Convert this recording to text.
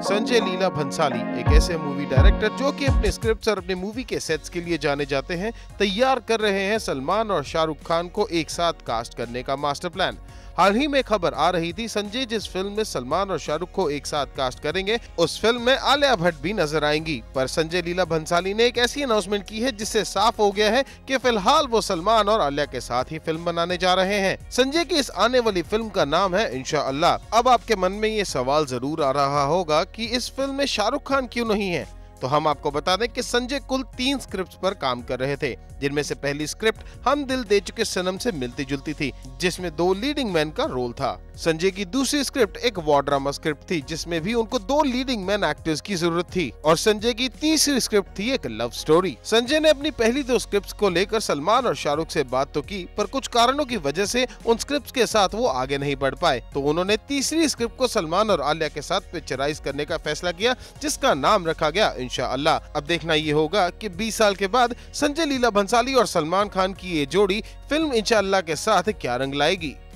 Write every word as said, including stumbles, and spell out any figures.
संजय लीला भंसाली, एक ऐसे movie director जो कि अपने स्क्रिप्ट्स और अपने मूवी के सेट्स के लिए जाने जाते हैं, तैयार कर रहे हैं सलमान और शाहरुख खान को एक साथ कास्ट करने का मास्टर प्लान। हाल ही में खबर आ रही थी संजय जिस फिल्म में सलमान और शाहरुख को एक साथ कास्ट करेंगे उस फिल्म में आलिया भट्ट भी नजर आएंगी। पर संजय लीला भंसाली ने एक ऐसी अनाउंसमेंट की है जिससे साफ हो गया है कि फिलहाल वो सलमान और आलिया के साथ ही फिल्म बनाने जा रहे हैं। संजय की इस आने वाली फिल्म का नाम है इंशाअल्लाह। अब आपके मन में ये सवाल जरूर आ रहा होगा कि इस फिल्म में शाहरुख खान क्यों नहीं है, तो हम आपको बता दें कि संजय कुल तीन स्क्रिप्ट्स पर काम कर रहे थे, जिनमें से पहली स्क्रिप्ट हम दिल दे चुके सनम से मिलती जुलती थी, जिसमें दो लीडिंग मैन का रोल था। संजय की दूसरी स्क्रिप्ट एक वॉर ड्रामा स्क्रिप्ट थी, जिसमें भी उनको दो लीडिंग मैन एक्टर्स की जरूरत थी। और संजय की तीसरी स्क्रिप्ट थी एक लव स्टोरी। संजय ने अपनी पहली दो स्क्रिप्ट्स को लेकर सलमान और शाहरुख से बात तो की, पर कुछ कारणों की वजह से उन स्क्रिप्ट्स के साथ वो आगे नहीं बढ़ पाए, तो उन्होंने तीसरी स्क्रिप्ट को सलमान और आलिया के साथ पिक्चराइज करने का फैसला किया, जिसका नाम रखा गया इंशाअल्लाह। अब देखना ये होगा कि बीस साल के बाद संजय लीला भंसाली और सलमान खान की ये जोड़ी फिल्म इंशाअल्लाह के साथ क्या रंग लाएगी।